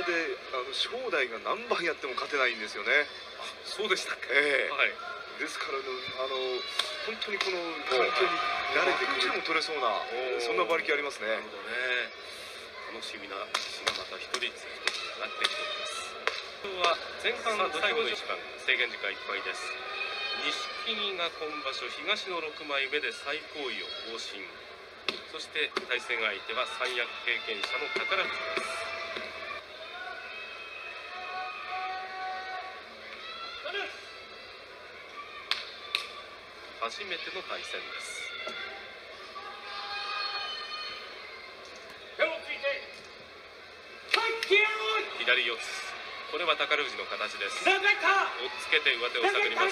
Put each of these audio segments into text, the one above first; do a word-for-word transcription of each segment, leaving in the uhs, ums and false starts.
であの正代が何番やっても勝てないんですよね。 あ、そうでしたっけ。 ええ、 はい。 ですからね、あの本当にこの環境に慣れてくるも取れそうな、そんな馬力ありますね。 なるほどね。楽しみな騎士がまた一人ずつ一つになってきています。今日は前半最後の一番、制限時間いっぱいです。錦木が今場所東のろくまいめで最高位を更新。そして対戦相手は三役経験者の宝富士です。初めての対戦です。左四つ、これは宝富士の形です。押っつけて上手を探ります。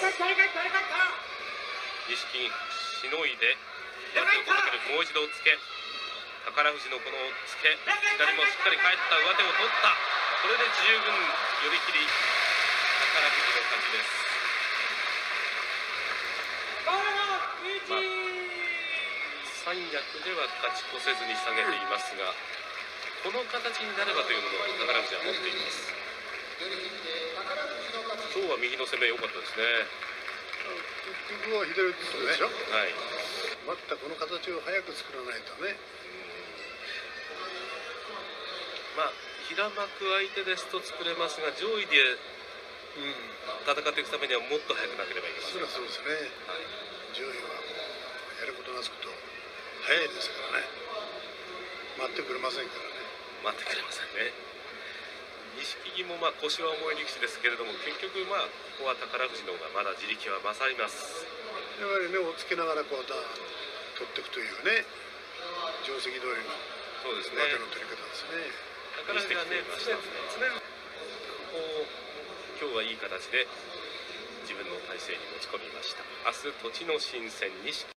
錦木しのいで上手をかける、もう一度押っつけ、宝富士のこの押っつけ、左もしっかり返った上手を取った、これで十分寄り切り、宝富士の勝ちです。まあ、三役では勝ち越せずに下げていますが、この形になればというのも宝富士は持っています。今日は右の攻め良かったですね。 結局は左打つでしょ。 はい。 またこの形を早く作らないとね。 まあ平幕相手ですと作れますが、上位で戦っていくためにはもっと早くなければいけません。 それはそうですね。はい、上位はやることなすこと早いですからね。待ってくれませんからね。 待ってくれませんね。錦木もまあ腰は重い力士ですけれども、結局まあここは宝富士の方がまだ自力は勝ります。 やはりね、押っつけながらこうだ取っていくというね、定石通りのそうですね、 上手の取り方ですね。 宝富士はね、常にこう今日はいい形で自分の体勢に持ち込みました。明日栃ノ心戦錦